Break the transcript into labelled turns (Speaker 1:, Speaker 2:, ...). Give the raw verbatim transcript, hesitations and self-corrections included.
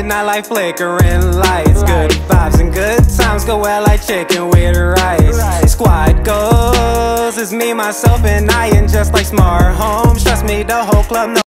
Speaker 1: night like flickering lights. Good vibes and good times go well like chicken with rice. Squad goals is me, myself, and I, and just like smart homes, trust me, the whole club knows.